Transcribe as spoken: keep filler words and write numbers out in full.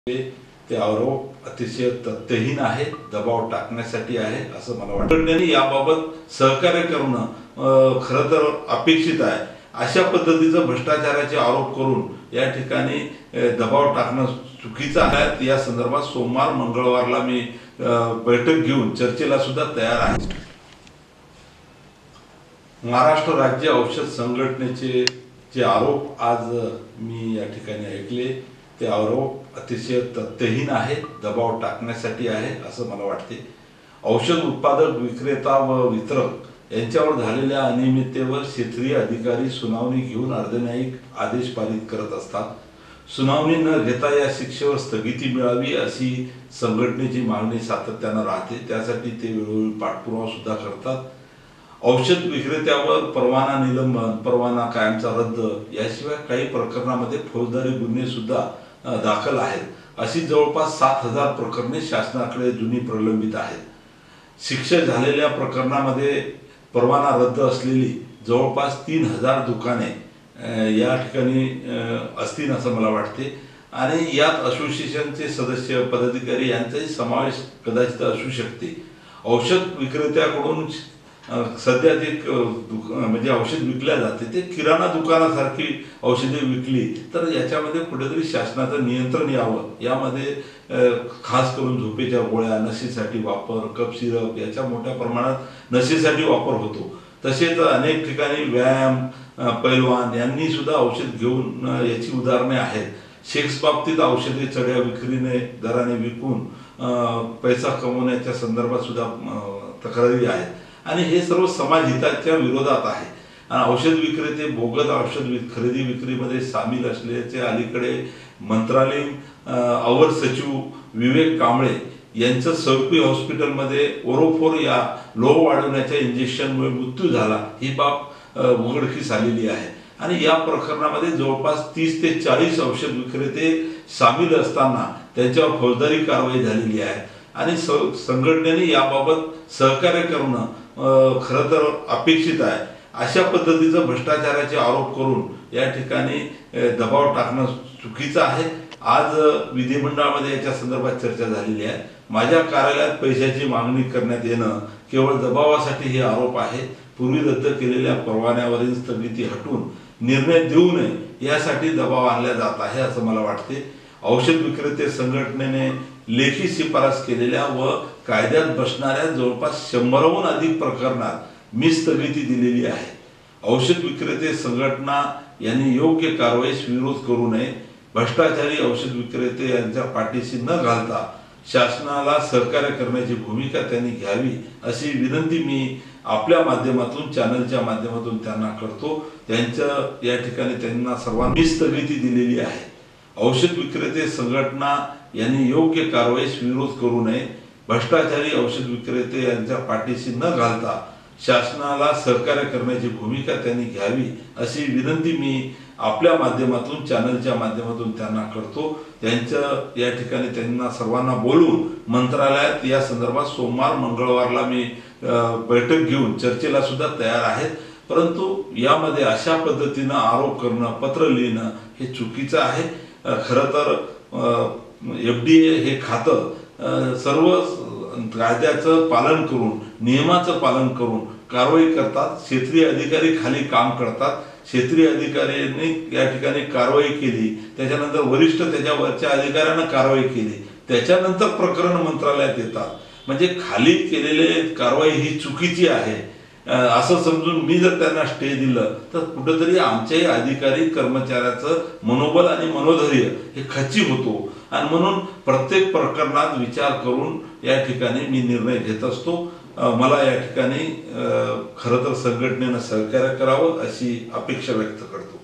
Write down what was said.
ते आरोप अतिशय तथ्यहीन आहे, दबाव टाकण्यासाठी आहे असं मला वाटतं। त्यांनी याबाबत सहकार्य करणं खरं तर अपेक्षित आहे। अशा पद्धतीचं भ्रष्टाचाराचे आरोप करून या ठिकाणी दबाव टाकणं चुकीचं आहे। या संदर्भात सोमवार मंगळवारला मी बैठक घेऊन चर्चेला सुद्धा तयार आहे। महाराष्ट्र राज्य औषध संघटनेचे जे आरोप आज मी या ठिकाणी ऐकले ते आरोप अतिशय तथ्यहीन आहे, दबाव टाकण्यासाठी आहे असं मला वाटते। औषध उत्पादक, विक्रेता व वितरक यांच्यावर झालेल्या अनियमिततेवर क्षेत्रीय अधिकारी सुनावणी घेऊन अर्धन्यायिक आदेश पारित करत असतात। सुनावणी न घेता या शिक्षेवर स्थगिती मिळावी अशी संघटनेची मागणी सातत्याने राहते। त्यासाठी ते वेळोवेळी पाठपुरावा सुद्धा करतात। औषध विक्रेत्यावर परवाना निलंबन, परवाना कायमचा रद्द याशिवाय काही प्रकरणांमध्ये फौजदारी गुन्हे सुद्धा दाखल आहेत। अशी जवळपास सात हजार प्रकरणे शासनाकडे जुनी प्रलंबित आहेत। शिक्षा झालेल्या प्रकरणांमध्ये परवाना रद्द असलेली जवळपास तीन हजार दुकाने या ठिकाणी असतील असं मला वाटते आणि यात असोसिएशनचे सदस्य, पदाधिकारी यांचाही समावेश कदाचित असू शकते। औषध विक्रेत्याकडून सध्या जे म्हणजे औषध विकल्या जाते ते किराणा दुकानासारखी औषधे विकली तर याच्यामध्ये कुठेतरी शासनाचं नियंत्रण यावं। यामध्ये खास करून झोपेच्या गोळ्या, नशेसाठी वापर, कफ सिरप याच्या मोठ्या प्रमाणात नशेसाठी वापर होतो। तसेच अनेक ठिकाणी व्यायाम, पैलवान यांनी सुद्धा औषध घेऊन याची उदाहरणे आहेत। सेक्स बाबतीत औषधे चढ्या विक्रीने दराने विकून पैसा कमवण्याच्या संदर्भात सुद्धा तक्रारी आहेत आणि हे सर्व समाज हिताच्या विरोधात आहे। औषध विक्रेते बोगस औषध खरेदी विक्रीमध्ये सामील असल्याचे अलीकडे मंत्रालयीन अवर सचिव विवेक कांबळे यांचं सरपी हॉस्पिटलमध्ये ओरोफोर या लोह वाढवण्याच्या इंजेक्शनमुळे मृत्यू झाला ही बाब उघडकीस आलेली आहे आणि या प्रकरणामध्ये जवळपास तीस ते चाळीस औषध विक्रेते सामील असताना त्यांच्यावर फौजदारी कारवाई झालेली आहे आणि संघटनेने याबाबत सहकार्य करणं खरं तर अपेक्षित आहे। अशा पद्धतीचं भ्रष्टाचाराचे आरोप करून या ठिकाणी दबाव टाकणं चुकीचं आहे। आज विधिमंडळामध्ये याच्या संदर्भात चर्चा झालेली आहे। माझ्या कार्यालयात पैशाची मागणी करण्यात येणं केवळ दबावासाठी हे आरोप आहे। पूर्वी रद्द केलेल्या परवान्यावरील स्थगिती हटवून निर्णय देऊ नये यासाठी दबाव आणला जात आहे असं मला वाटते। औषध विक्रेते संघटनेने लेखी शिफारस केलेल्या व कायद्यात बसणाऱ्या जवळपास शंभरहून अधिक प्रकरणात मी स्थगिती दिलेली आहे। औषध विक्रेते संघटना यांनी योग्य कारवाईस विरोध करू नये। भ्रष्टाचारी औषध विक्रेते यांच्या पाठीशी न घालता शासनाला सहकार्य करण्याची भूमिका त्यांनी घ्यावी अशी विनंती मी आपल्या माध्यमातून, चॅनलच्या माध्यमातून त्यांना करतो। त्यांच्या या ठिकाणी त्यांना सर्वांनी स्थगिती दिलेली आहे। औषध विक्रेते संघटना यांनी योग्य कारवाईस विरोध करू नये। भ्रष्टाचारी औषध विक्रेते यांच्या पाठीशी न घालता शासनाला सहकार्य करण्याची भूमिका त्यांनी घ्यावी अशी विनंती मी आपल्या माध्यमातून, चॅनलच्या माध्यमातून त्यांना करतो। त्यांच्या या ठिकाणी त्यांना सर्वांना बोलवून मंत्रालयात या संदर्भात सोमवार मंगळवारला मी बैठक घेऊन चर्चेला सुद्धा तयार आहेत। परंतु यामध्ये अशा पद्धतीनं आरोप करणं, पत्र लिहिणं हे चुकीचं आहे। खरं तर एफ डी ए हे खातं सर्व कायद्याचं पालन करून, नियमाचं पालन करून कारवाई करतात। क्षेत्रीय अधिकारी खाली काम करतात। क्षेत्रीय अधिकाऱ्यांनी या ठिकाणी कारवाई केली, त्याच्यानंतर वरिष्ठ त्याच्यावरच्या अधिकाऱ्यांना कारवाई केली, त्याच्यानंतर प्रकरण मंत्रालयात येतात। म्हणजे खाली केलेले कारवाई ही चुकीची आहे असं समजून मी जर त्यांना स्टे दिलं तर कुठेतरी आमच्याही अधिकारी कर्मचाऱ्याचं मनोबल आणि मनोधैर्य हे खच्ची होतो आणि म्हणून प्रत्येक प्रकरणात विचार करून या ठिकाणी मी निर्णय घेत असतो। मला या ठिकाणी खरं तर संघटनेनं सहकार्य करावं अशी अपेक्षा व्यक्त करतो।